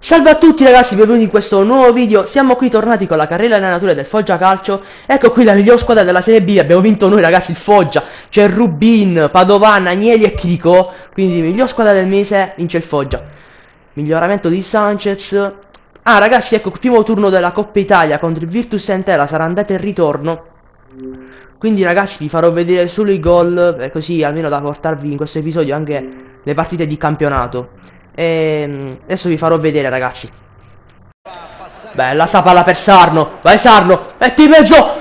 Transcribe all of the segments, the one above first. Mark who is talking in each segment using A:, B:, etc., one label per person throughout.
A: Salve a tutti ragazzi, benvenuti in questo nuovo video. Siamo qui tornati con la carriera allenatore del Foggia Calcio. Ecco qui la miglior squadra della Serie B. Abbiamo vinto noi ragazzi, il Foggia. C'è Rubin, Padovan, Agnelli e Chirico. Quindi miglior squadra del mese, vince il Foggia. Miglioramento di Sanchez. Ah ragazzi, ecco il primo turno della Coppa Italia contro il Virtus Entella. Sarà andata e ritorno. Quindi ragazzi vi farò vedere solo i gol, così almeno da portarvi in questo episodio anche le partite di campionato. E adesso vi farò vedere ragazzi. Bella sta palla per Sarno. Vai Sarno, metti in mezzo.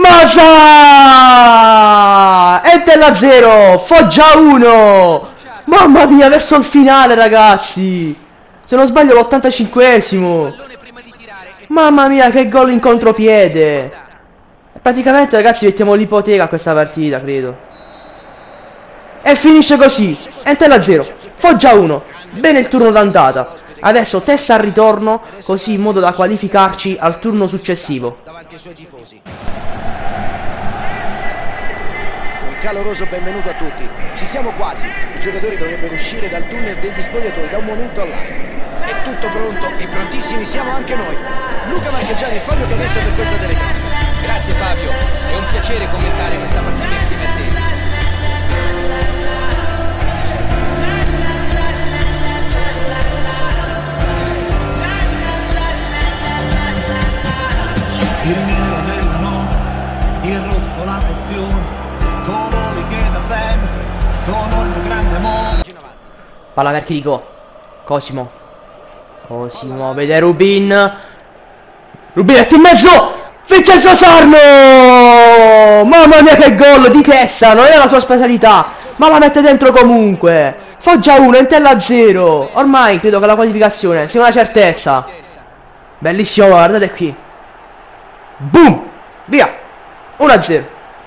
A: Mangia! Entella 0, Foggia 1. Mamma mia, verso il finale ragazzi. Se non sbaglio l'85esimo. Mamma mia, che gol in contropiede. Praticamente ragazzi mettiamo l'ipoteca a questa partita, credo. E finisce così. Entella 0, Foggia 1. Bene il turno d'andata. Adesso testa al ritorno, così in modo da qualificarci al turno successivo.
B: Davanti ai suoi tifosi. Un caloroso benvenuto a tutti. Ci siamo quasi. I giocatori dovrebbero uscire dal tunnel degli spogliatoi da un momento all'altro. È tutto pronto e prontissimi siamo anche noi. Luca Marchegiani e Fabio Canessa per questa telecamera.
C: Grazie Fabio, è un piacere commentare questa partita insieme a te.
D: Il nero della notte, il rosso la passione, colori che da sempre sono il mio grande amore.
A: Palla per Chirico. Cosimo. Cosimo, vede Rubin. Rubinetti in mezzo. Vincenzo Sarno. Mamma mia che gol di testa. Non è la sua specialità, ma la mette dentro comunque. Foggia 1, Entella 0. Ormai credo che la qualificazione sia una certezza. Bellissimo, guardate qui. Boom! Via! 1-0.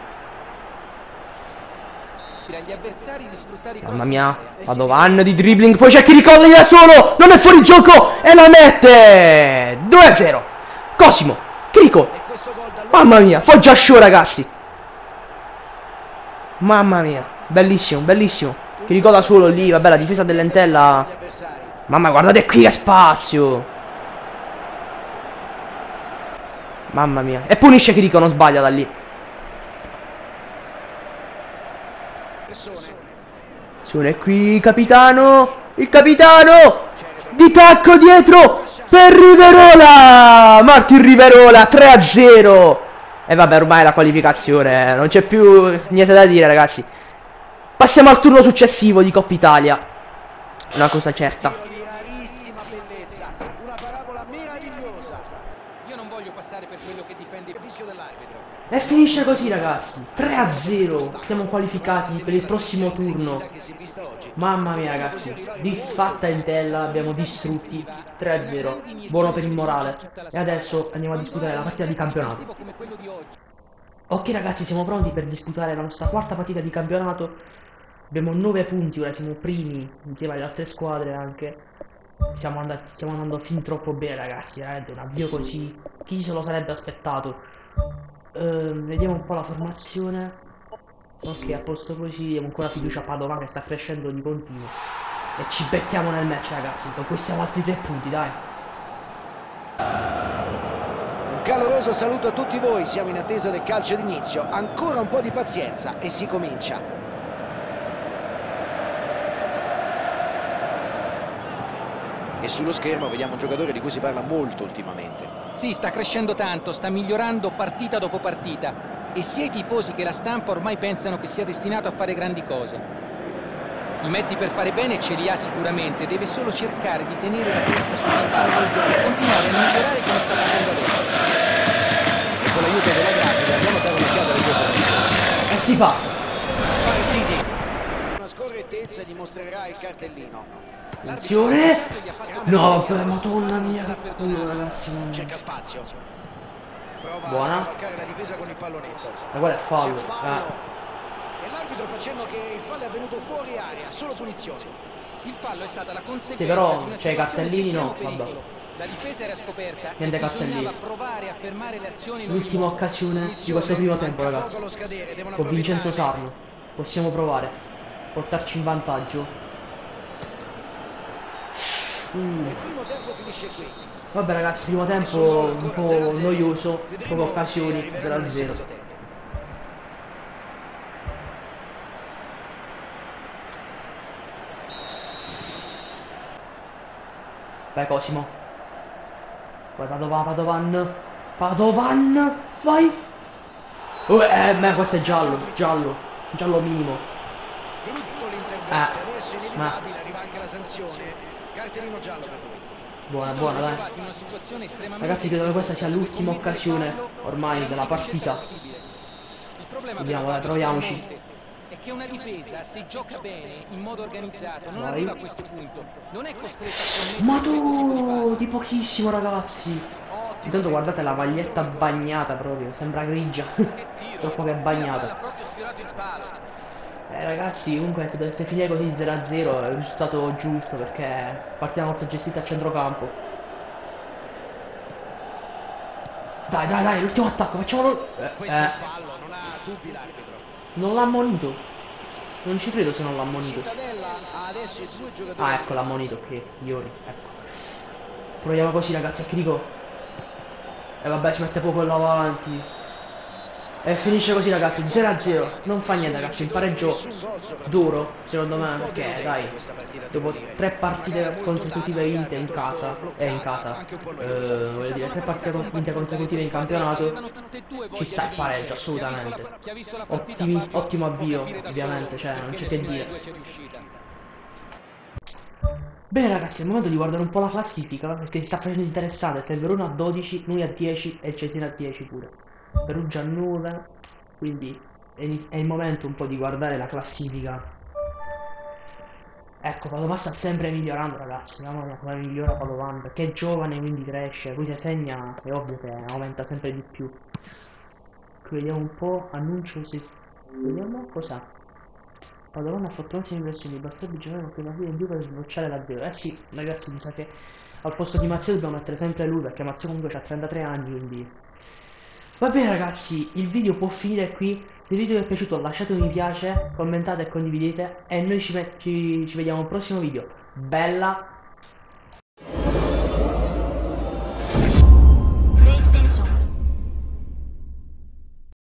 A: Mamma mia, Padovan di dribbling, poi c'è Chirico da solo, non è fuori gioco e la mette! 2-0. Cosimo, Chirico. Mamma mia, Foggia show ragazzi. Mamma mia, bellissimo, bellissimo. Chirico da solo lì, vabbè la difesa dell'Entella. Mamma guardate qui che spazio. Mamma mia. E punisce Chirico, non sbaglia da lì. Sono qui, capitano. Il capitano. Di tacco dietro. Per Riverola. Martin Riverola, 3-0. E vabbè, ormai la qualificazione. Non c'è più niente da dire, ragazzi. Passiamo al turno successivo di Coppa Italia. Una cosa certa.
C: Per quello che difende il rischio dell'arbitro.
A: E finisce così ragazzi, 3-0, siamo qualificati per il prossimo turno. Mamma mia ragazzi, disfatta Entella, abbiamo distrutti, 3-0, buono per il morale. E adesso andiamo a disputare la partita di campionato. Ok ragazzi, siamo pronti per disputare la nostra quarta partita di campionato. Abbiamo 9 punti, ora siamo primi insieme alle altre squadre anche. Stiamo andando fin troppo bene ragazzi, veramente un avvio così, chi se lo sarebbe aspettato. Vediamo un po' la formazione. Ok, a posto così, diamo ancora fiducia a Padovan che sta crescendo di continuo. E ci becchiamo nel match ragazzi, conquistiamo altri 3 punti, dai.
B: Un caloroso saluto a tutti voi, siamo in attesa del calcio d'inizio. Ancora un po' di pazienza e si comincia. E sullo schermo vediamo un giocatore di cui si parla molto ultimamente.
C: Sì, sta crescendo tanto, sta migliorando partita dopo partita. E sia i tifosi che la stampa ormai pensano che sia destinato a fare grandi cose. I mezzi per fare bene ce li ha sicuramente, deve solo cercare di tenere la testa sulle spalle e continuare a migliorare come sta facendo adesso.
B: E con l'aiuto della grafica andiamo a dare un'occhiata alle due formazioni.
A: E si fa.
B: Partiti. Una scorrettezza dimostrerà il cartellino.
A: Attenzione. No, vabbè, madonna mia, che culo ragazzi.
B: Cerca spazio. Prova
A: Buona.
B: a scavalcare la difesa con il pallonetto.
A: Ma guarda il fallo.
B: C'è fallo. E l'arbitro facendo che il fallo è avvenuto fuori area, solo punizione.
C: Il fallo è stata la conseguenza
A: Sì, però
C: di una
A: c'è i
C: situazione di
A: cartellini, no,
C: estremo
A: vabbè.
C: pericolo. La difesa era scoperta
A: Niente
C: e bisognava
A: cartellini.
C: provare a fermare le azioni.
A: L'ultima occasione di questo primo tempo ragazzi. Con Vincenzo Sarno. Possiamo provare. Portarci in vantaggio.
B: Il primo tempo finisce qui.
A: Vabbè ragazzi, primo tempo un po' noioso, poche occasioni, 0-0. Vai Cosimo. Vai Padovan. Padovan. Vai. Questo è giallo. Giallo minimo.
B: Brutto l'intervento. Adesso inevitabile arriva anche la sanzione. Cartellino giallo per lui.
A: Buona dai. Ragazzi, credo che questa sia l'ultima occasione ormai della partita. Vediamo, dai, proviamoci.
C: È che una difesa, se gioca bene, in modo organizzato, non arriva a questo punto. Non è costretta a
A: Ma tu, di pochissimo ragazzi. Intanto guardate la maglietta bagnata proprio, sembra grigia. Troppo che è bagnata. Ragazzi, comunque se dovesse finire così 0-0 è il risultato giusto, perché partiamo molto gestita a centrocampo. Dai, l'ultimo attacco, facciamolo.
B: Questo è fallo, non ha dubbi l'arbitro.
A: Non l'ha ammonito. Non ci credo se non l'ha ammonito.
B: Cittadella ha adesso i due giocatori.
A: Ah, ecco, l'ha ammonito, ok, Iori, ecco. Proviamo così ragazzi, che dico. Vabbè, ci mette poco là avanti. E finisce così ragazzi, 0-0. Non fa niente ragazzi, un pareggio duro, secondo me, perché dai, dopo 3 partite consecutive vinte in casa, voglio dire, 3 partite vinte consecutive in campionato, ci sta il pareggio, assolutamente. Ottimo avvio, ovviamente, cioè, non c'è che dire. Bene ragazzi, è il momento di guardare un po' la classifica, perché si sta facendo interessante, c'è il Verona a 12, noi a 10 e il Cesena a 10 pure. Perugia a 9, quindi è il momento un po' di guardare la classifica. Ecco, Padovan sta sempre migliorando ragazzi, mamma mia come migliora Padovan, perché è giovane quindi cresce, poi se segna è ovvio che aumenta sempre di più. Qui vediamo un po', annuncio se... Vediamo cos'è. Padovan ha fatto ottime impressioni, basterebbe giocare con quella fine in più per sbocciare davvero. Sì ragazzi, mi sa che al posto di Mazzio dobbiamo mettere sempre lui, perché Mazzio comunque ha 33 anni, quindi... Va bene ragazzi, il video può finire qui. Se il video vi è piaciuto lasciate un mi piace, commentate e condividete. E noi ci vediamo al prossimo video. Bella